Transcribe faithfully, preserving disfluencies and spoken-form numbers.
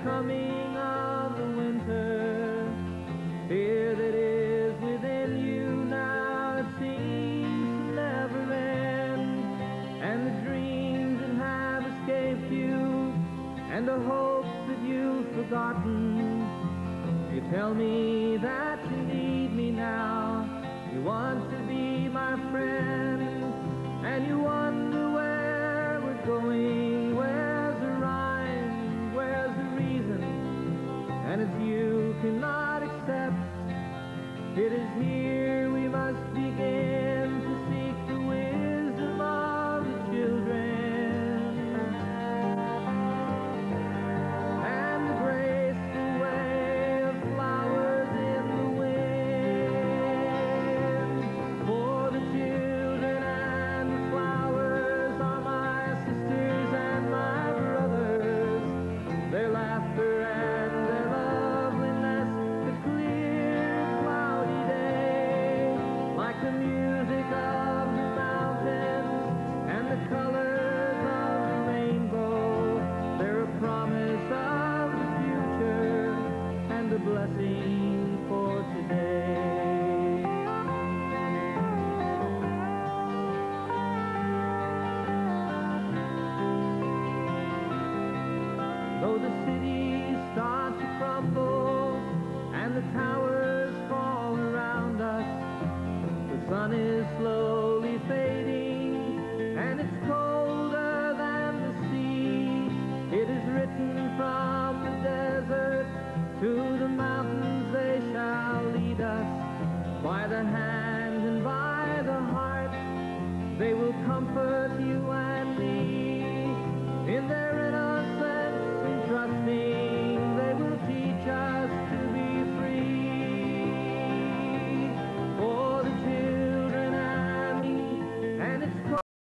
coming of the winter, fear that is within you now, it seems to never end, and the dreams that have escaped you, and the hopes that you've forgotten. You tell me that you need me now, you want to be my friend.